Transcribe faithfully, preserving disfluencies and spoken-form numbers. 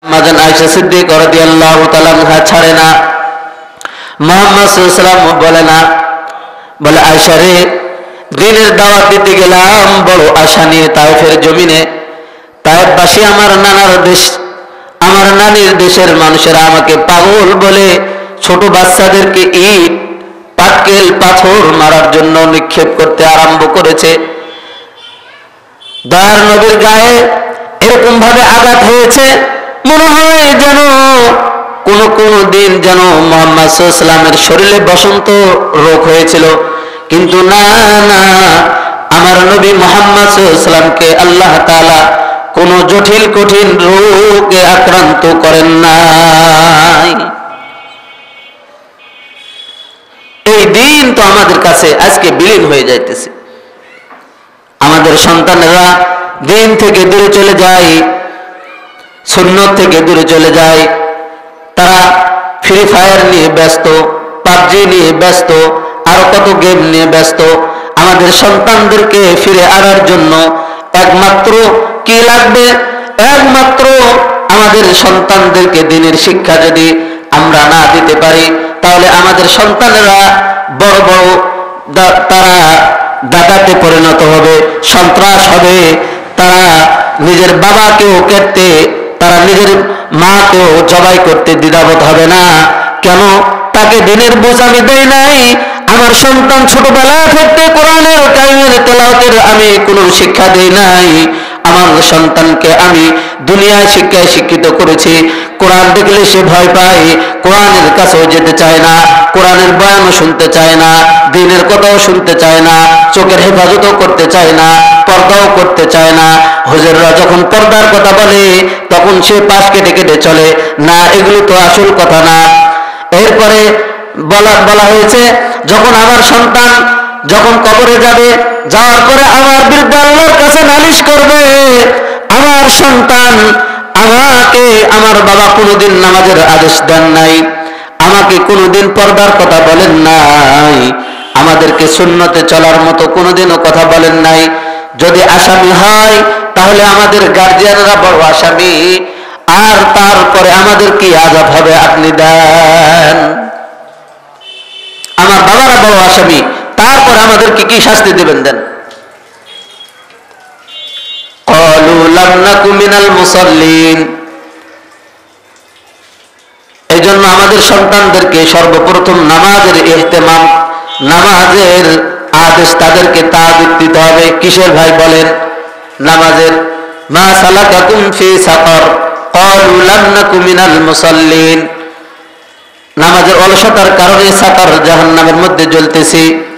মাজান আয়েশা সিদ্দিকা রাদিয়াল্লাহু তাআলা আনহা ছাড়ে না। মুহাম্মদ সাল্লাল্লাহু আলাইহি ওয়াসাল্লাম বলে না, বলে আয়েশা রে, দ্বীনের দাওয়াত দিতে গেলাম বড় আশা নিয়ে তায়েফের জমিনে। তায়েফবাসী আমার নানার দেশ, আমার নানির দেশের মানুষেরা আমাকে পাগল বলে ছোট বাচ্চাদেরকে ইট, পাটকেল, পাথর মারার জন্য নিক্ষেপ করতে আরম্ভ করেছে। দয়ার নবীর গায়ে এরকম ভাবে আঘাত হয়েছে, মনে হয় যেন কোন কোন দিন যেন মুহাম্মদ সাল্লাল্লাহু আলাইহি ওয়াসাল্লামের শরীরে বসন্ত রোগ হয়েছিল। কিন্তু না না, আমার নবী মুহাম্মদ সাল্লাল্লাহু আলাইহি ওয়াসাল্লামকে আল্লাহ তাআলা কোন জটিল কঠিন রোগে আক্রান্ত করেন নাই। এই দিন তো আমাদের কাছে আজকে বিলীন হয়ে যাইতেছে। আমাদের সন্তানেরা দিন থেকে দূরে চলে যায়, সুন্নত থেকে দূরে চলে যায়। তারা ফ্রি ফায়ার নিয়ে ব্যস্ত, পাবজি নিয়ে ব্যস্ত, আরো কত গেম নিয়ে ব্যস্ত। আমাদের সন্তানদেরকে ফিরে আনার জন্য একমাত্র কি লাগবে? একমাত্র আমাদের সন্তানদেরকে দ্বীনের শিক্ষা যদি আমরা না দিতে পারি, তাহলে আমাদের সন্তানেরা বড় বড় তারা ডাকাতে পরিণত হবে, সন্ত্রাস হবে। তারা নিজের বাবাকেও কেটে, তারা নিজের মাকেও জবাই করতে দ্বিধাবোধ হবে না। কেন? তাকে দ্বীনের বুঝ আমি দেই নাই। আমার সন্তান ছোটবেলা থেকে কোরআনের কারিমের তেলাওয়াতের আমি কোনো শিক্ষা দেই নাই। আমার সন্তানকে আমি দুনিয়ায় শিক্ষায় শিক্ষিত করেছি। কোরআন দেখলে সে ভয় পায়, কোরআনের কাছেও যেতে চায় না, কোরআনের বয়ানও শুনতে চায় না, দ্বীনের কথাও শুনতে চায় না, চোখের হেফাজতও করতে চায় না, পর্দাও করতে চায় না। হুজুররা যখন পর্দার কথা বলে তখন সে পাশ কেটে কেটে চলে না, এগুলো তো আসল কথা না। এরপরে বলা বলা হয়েছে, যখন আমার সন্তান যখন কবরে যাবে, যাওয়ার পরে আমার বিরুদ্ধে আল্লাহর কাছে নালিশ করবে, আমার সন্তান আমাকে, আমার বাবা কোনোদিন নামাজের আদেশ দেন নাই, আমাকে কোনোদিন পর্দার কথা বলেন নাই, আমাদেরকে সুন্নতে চলার মতো কোনোদিনও কথা বলেন নাই। যদি আসামি হয় তাহলে আমাদের গার্জিয়ানরা বড় আসামি, আর তারপরে আমাদের কি আযাব হবে আপনি দেন। আমার বাবারা বড় আসামি, তারপর আমাদেরকে কি শাস্তি দেবেন দেন। ক্বালু লাম নাকু মিনাল মুসাল্লিন। এই জন্য আমাদের সন্তানদেরকে সর্বপ্রথম নামাজের ইহতিমাম, নামাজের আদেশ তাদেরকে তাগিদ দিতে হবে। কিসের ভাই বলেন? নামাজের। মা সালাকাকুম ফি সাকার ক্বালু লাম নাকু মিনাল মুসাল্লিন। নামাজের অলসতার কারণে সাকার জাহান্নামের মধ্যে জ্বলতেছি।